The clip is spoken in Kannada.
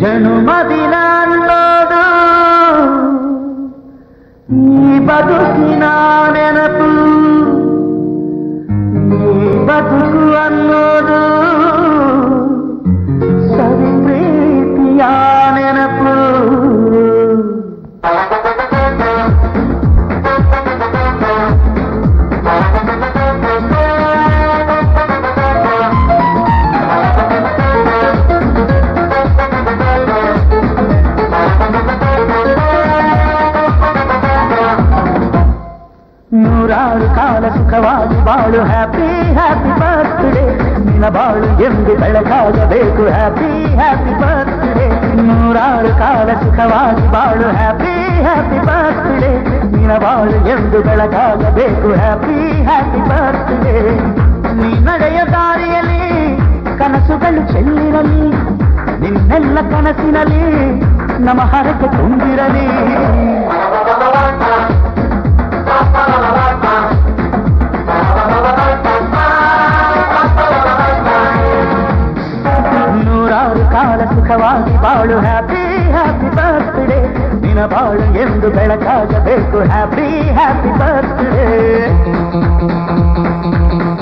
ಜನುಮದಿನ ಅನ್ನೋದು ಈ ಬದುಕಿನ ನೆನಪು, ಈ ಬದುಕು ಅನ್ನೋದು ಸವಿ ಪ್ರೀತಿಯ ನೆನಪು. ನೂರಾರು ಕಾಲ ಸುಖವಾಗಿ ಬಾಳು, ಹ್ಯಾಪಿ ಹ್ಯಾಪಿ ಬರ್ತ್ಡೇ, ನಿನ್ನ ಬಾಳು ಎಂದು ಬೆಳಕಾಗಬೇಕು, ಹ್ಯಾಪಿ ಹ್ಯಾಪಿ ಬರ್ತ್ಡೇ. ನೂರಾರು ಕಾಲ ಸುಖವಾಗಿ ಬಾಳು, ಹ್ಯಾಪಿ ಹ್ಯಾಪಿ ಬರ್ತ್ಡೇ, ನಿನ್ನ ಬಾಳು ಎಂದು ಬೆಳಕಾಗಬೇಕು, ಹ್ಯಾಪಿ ಹ್ಯಾಪಿ ಬರ್ತ್ಡೇ. ನೀ ನಡೆಯ ದಾರಿಯಲ್ಲಿ ಕನಸುಗಳು ಚೆಲ್ಲಿರಲಿ, ನಿನ್ನೆಲ್ಲ ಕನಸಿನಲ್ಲಿ ನಮ್ಮ ಹರಕೆ ತುಂಬಿರಲಿ. ನೂರಾರು ಕಾಲ ಸುಖವಾಗಿ ಬಾಳು, ಹ್ಯಾಪಿ ಹ್ಯಾಪಿ ಬರ್ತ್ಡೇ, ನಿನ್ನ ಬಾಳು ಎಂದು ಬೆಳಕಾಗಬೇಕು, ಹ್ಯಾಪಿ ಹ್ಯಾಪಿ ಬರ್ತ್ಡೇ.